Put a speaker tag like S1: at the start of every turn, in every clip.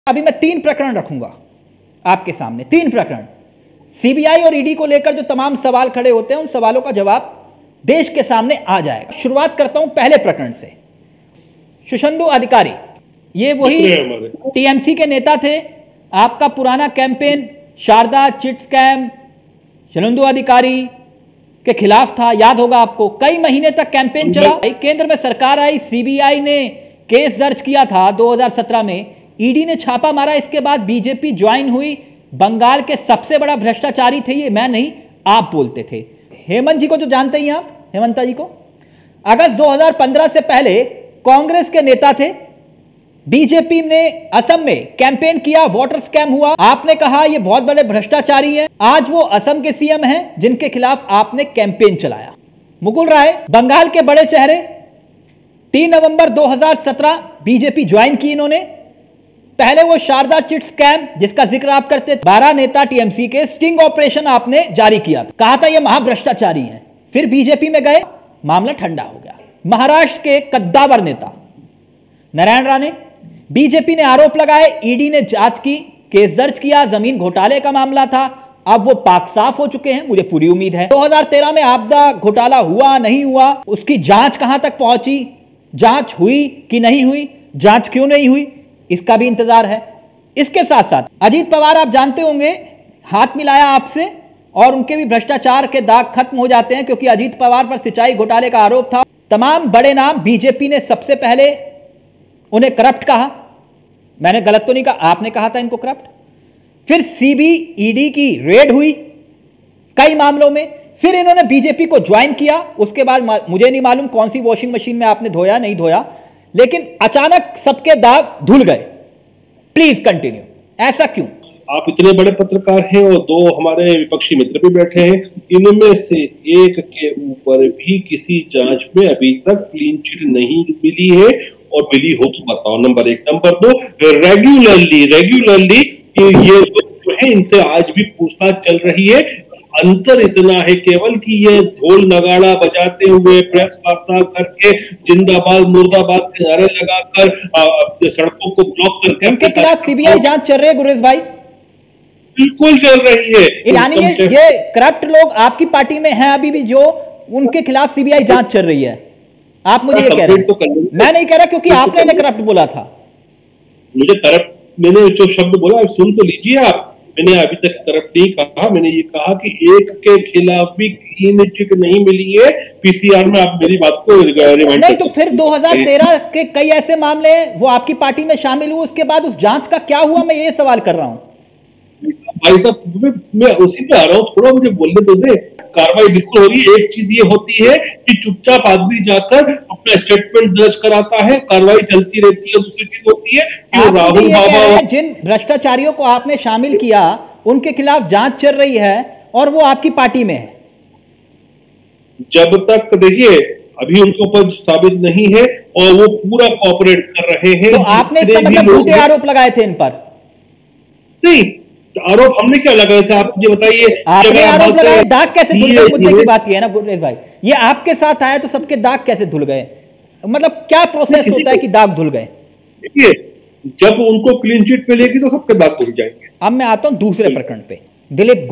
S1: अभी मैं 3 प्रकरण रखूंगा आपके सामने, 3 प्रकरण। सीबीआई और ईडी को लेकर जो तमाम सवाल खड़े होते हैं उन सवालों का जवाब देश के सामने आ जाएगा। शुरुआत करता हूं पहले प्रकरण से। शुभेंदु अधिकारी, ये वही टीएमसी के नेता थे। आपका पुराना campaign Saradha chit scam Suvendu Adhikari के खिलाफ था, याद होगा आपको। कई महीने तक कैंपेन चला। केंद्र में सरकार आई, सीबीआई ने केस दर्ज किया था 2017 में, ईडी ने छापा मारा। इसके बाद बीजेपी ज्वाइन हुई। बंगाल के सबसे बड़ा भ्रष्टाचारी थे ये, मैं नहीं आप बोलते थे। हेमंत जी को जो जानते ही आप, हेमंता जी को, अगस्त 2015 से पहले कांग्रेस के नेता थे। बीजेपी ने असम में कैंपेन किया, वाटर स्कैम हुआ, आपने कहा ये बहुत बड़े भ्रष्टाचारी हैं। आज वो असम के सीएम हैं जिनके खिलाफ आपने कैंपेन चलाया। मुकुल राय, बंगाल के बड़े चेहरे, 3 नवंबर 2017 बीजेपी ज्वाइन की इन्होंने। पहले वो शारदा चिट स्कैम जिसका जिक्र आप करते थे, 12 नेता टीएमसी के स्टिंग ऑपरेशन आपने जारी किया था, कहा था ये महाभ्रष्टाचारी हैं। फिर बीजेपी में गए, मामला ठंडा हो गया। महाराष्ट्र के कद्दावर नेता नारायण राणे, बीजेपी ने आरोप लगाए, ईडी ने जांच की, केस दर्ज किया, जमीन घोटाले का मामला था। अब वो पाक साफ हो चुके हैं, मुझे पूरी उम्मीद है। 2013 में आपदा घोटाला हुआ नहीं हुआ, उसकी जांच कहां तक पहुंची, जांच हुई कि नहीं हुई, जांच क्यों नहीं हुई, इसका भी इंतजार है। इसके साथ साथ अजीत पवार, आप जानते होंगे, हाथ मिलाया आपसे और उनके भी भ्रष्टाचार के दाग खत्म हो जाते हैं, क्योंकि अजीत पवार पर सिंचाई घोटाले का आरोप था। तमाम बड़े नाम, बीजेपी ने सबसे पहले उन्हें करप्ट कहा। मैंने गलत तो नहीं कहा, आपने कहा था इनको करप्ट। फिर सीबीईडी की रेड हुई कई मामलों में, फिर इन्होंने बीजेपी को ज्वाइन किया। उसके बाद मुझे नहीं मालूम कौन सी वॉशिंग मशीन में आपने धोया नहीं धोया, लेकिन अचानक सबके दाग धुल गए। प्लीज कंटिन्यू, ऐसा क्यों?
S2: आप इतने बड़े पत्रकार हैं और 2 हमारे विपक्षी मित्र भी बैठे हैं, इनमें से एक के ऊपर भी किसी जांच में अभी तक क्लीन चिट नहीं मिली है, और मिली हो तो बताओ। नंबर 1। नंबर 2, रेगुलरली ये जो है इनसे आज भी पूछताछ चल रही है। अंतर इतना है केवल कि ये ढोल नगाड़ा बजाते हुए, प्रेस वार्ता करके, जिंदाबाद मुर्दाबाद के नारे लगाकर सड़कों को ब्लॉक करके,
S1: इनके खिलाफ सीबीआई जांच चल रही है। गुरेश भाई,
S2: बिल्कुल चल रही है।
S1: यानी ये करप्ट लोग आपकी पार्टी में हैं अभी भी, जो उनके खिलाफ सीबीआई जांच चल रही है, आप मुझे ये कह रहे हैं? मैं नहीं कह रहा, क्योंकि आपने इन्हें करप्ट बोला था।
S2: मुझे करप्ट, मैंने जो शब्द बोला आप सुन तो लीजिए आप। मैंने अभी तक करप्ट नहीं कहा, मैंने ये कहा कि एक के खिलाफ भी क्लीन चिट नहीं मिली है। पीसीआर में आप मेरी बात को रिमाइंड
S1: नहीं, तो फिर 2013 के कई ऐसे मामले हैं, वो आपकी पार्टी में शामिल हुए, उसके बाद उस जांच का क्या हुआ, मैं ये सवाल कर रहा हूं।
S2: भाई साहब, मैं उसी पे आ रहा हूँ, थोड़ा मुझे बोलने तो दे। कार्रवाई बिल्कुल हो रही है। एक चीज ये होती है कि चुपचाप आदमी जाकर अपना स्टेटमेंट दर्ज कराता है, कार्रवाई चलती रहती है। दूसरी चीज होती है कि राहुल बाबा,
S1: जिन भ्रष्टाचारियों को आपने शामिल किया उनके खिलाफ जांच चल रही है और वो आपकी पार्टी में है।
S2: जब तक देखिए अभी उनके ऊपर साबित नहीं है और वो पूरा कोऑपरेट कर रहे हैं,
S1: तो आपने इसका मतलब झूठे आरोप लगाए थे इन पर?
S2: नहीं, आरोप हमने क्या लगाए थे, आप मुझे बताइए।
S1: आपने आरोप लगाए, दाग कैसे धुल गए? मुद्दे की बात ये है ना गुरेश भाई, ये आपके साथ आया तो सबके दाग कैसे धुल गए? मतलब क्या प्रोसेस होता है कि दाग धुल गए?
S2: देखिए, जब उनको क्लीन चिट मिलेगी तो सबके दाग धुल जाएंगे।
S1: अब मैं आता हूं दूसरे प्रकरण पे। दिलीप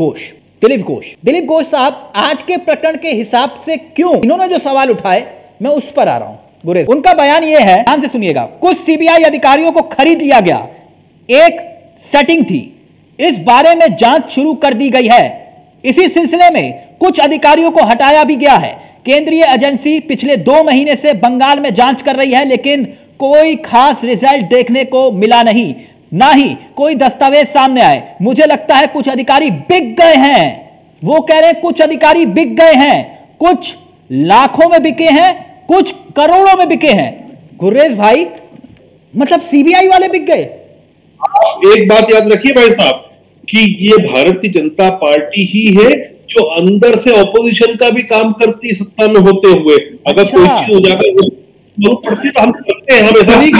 S1: घोष साहब, आज के प्रकरण के हिसाब से क्यों इन्होंने जो सवाल उठाए, मैं उस पर आ रहा हूं। गुरेश, उनका बयान यह है, ध्यान से सुनिएगा, कुछ सीबीआई अधिकारियों को खरीद लिया गया, एक सेटिंग थी, इस बारे में जांच शुरू कर दी गई है। इसी सिलसिले में कुछ अधिकारियों को हटाया भी गया है। केंद्रीय एजेंसी पिछले 2 महीने से बंगाल में जांच कर रही है, लेकिन कोई खास रिजल्ट देखने को मिला नहीं, ना ही कोई दस्तावेज सामने आए। मुझे लगता है कुछ अधिकारी बिक गए हैं। वो कह रहे हैं कुछ अधिकारी बिक गए हैं, कुछ लाखों में बिके हैं, कुछ करोड़ों में बिके हैं। गुरेश भाई, मतलब सीबीआई वाले बिक गए?
S2: एक बात याद रखिए भाई साहब, कि ये भारतीय जनता पार्टी ही है जो अंदर से ऑपोजिशन का भी काम करती सत्ता में होते हुए। अगर कोई चीज हो जाकर पड़ती तो हम करते हैं, हम ऐसा नहीं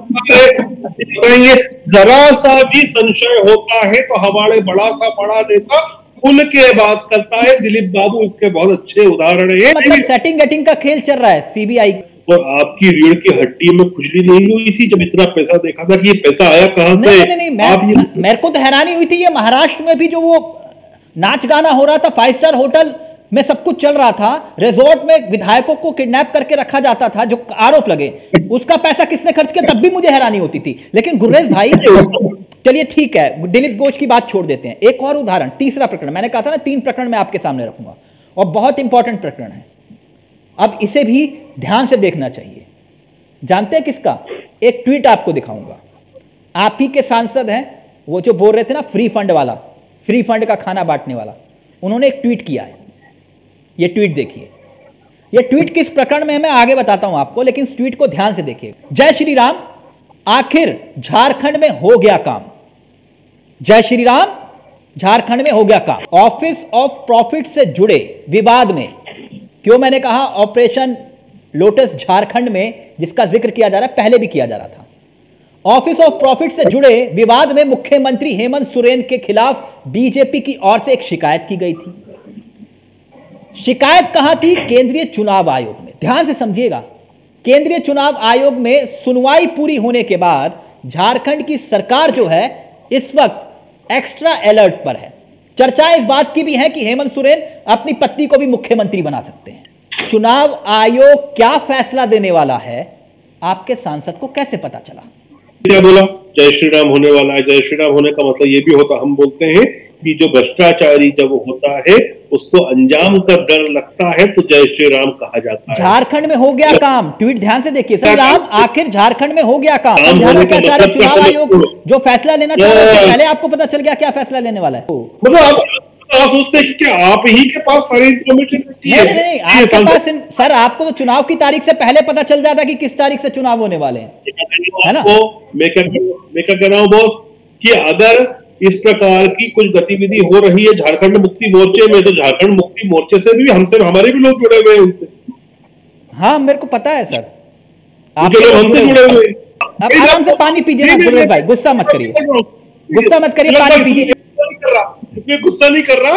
S2: बताएंगे। जरा सा भी संशय होता है तो हमारे बड़ा नेता खुल के बात करता है। दिलीप बाबू इसके बहुत अच्छे उदाहरण है।
S1: मतलब सेटिंग गेटिंग का खेल चल रहा है सीबीआई।
S2: और आपकी रीढ़ की हड्डी में खुजली नहीं हुई थी जब इतना पैसा देखा था कि ये पैसा आया कहां से?
S1: नहीं, मेरे को तो हैरानी हुई थी, ये महाराष्ट्र में भी जो वो नाच गाना हो रहा था, 5 स्टार होटल में सब कुछ चल रहा था, रिजॉर्ट में विधायकों को किडनैप करके रखा जाता था, जो आरोप लगे, उसका पैसा किसने खर्च किया, तब भी मुझे हैरानी होती थी। लेकिन गुर्रेज भाई चलिए ठीक है, दिलीप घोष की बात छोड़ देते हैं। एक और उदाहरण, तीसरा प्रकरण, मैंने कहा था ना 3 प्रकरण मैं आपके सामने रखूंगा और बहुत इंपॉर्टेंट प्रकरण है, अब इसे भी ध्यान से देखना चाहिए। जानते हैं किसका? एक ट्वीट आपको दिखाऊंगा, आप ही के सांसद हैं वो जो बोल रहे थे ना फ्री फंड वाला, फ्री फंड का खाना बांटने वाला, उन्होंने एक ट्वीट किया है। ये ट्वीट देखिए, ये ट्वीट किस प्रकरण में है मैं आगे बताता हूं आपको, लेकिन इस ट्वीट को ध्यान से देखिए। जय श्री राम, आखिर झारखंड में हो गया काम। जय श्री राम, झारखंड में हो गया काम। ऑफिस ऑफ प्रॉफिट से जुड़े विवाद में, क्यों मैंने कहा ऑपरेशन लोटस झारखंड में, जिसका जिक्र किया जा रहा है, पहले भी किया जा रहा था। ऑफिस ऑफ प्रॉफिट से जुड़े विवाद में मुख्यमंत्री हेमंत सोरेन के खिलाफ बीजेपी की ओर से एक शिकायत की गई थी। शिकायत कहां थी? केंद्रीय चुनाव आयोग में। ध्यान से समझिएगा, केंद्रीय चुनाव आयोग में सुनवाई पूरी होने के बाद झारखंड की सरकार जो है इस वक्त एक्स्ट्रा अलर्ट पर है। चर्चा इस बात की भी है कि हेमंत सोरेन अपनी पत्नी को भी मुख्यमंत्री बना सकते हैं। चुनाव आयोग क्या फैसला देने वाला है, आपके सांसद को कैसे पता चला?
S2: क्या बोला? जय श्री राम होने वाला है। जय श्री राम होने का मतलब ये भी होता, हम बोलते हैं कि जो भ्रष्टाचारी जब होता है उसको अंजाम का डर लगता है तो जय श्री राम कहा जाता है।
S1: झारखंड में हो गया काम, ट्वीट ध्यान से देखिए। श्री राम, आखिर झारखंड में हो गया काम। चुनाव आयोग जो फैसला लेना चाह रहा है, पहले आपको पता चल गया क्या फैसला लेने वाला है?
S2: मतलब आप सोचते हैं कि आप ही के पास सारी इन्फॉर्मेशन
S1: नहीं, आपके पास सर, आपको तो चुनाव की तारीख से पहले पता चल जाता कि किस तारीख से चुनाव होने वाले हैं, है ना?
S2: मैं क्या कह रहा हूं बॉस, कि अगर इस प्रकार की कुछ गतिविधि हो रही है झारखंड मुक्ति मोर्चे में, तो झारखंड मुक्ति मोर्चे से भी हमसे हमारे भी लोग जुड़े हुए हैं उनसे।
S1: हाँ, मेरे को पता है सर,
S2: आप लोग हमसे जुड़े हुए हैं।
S1: अब आराम से पानी पीजिए ना गुरु भाई, गुस्सा मत करिए, गुस्सा मत करिए, पानी पीजिए।
S2: गुस्सा नहीं कर रहा।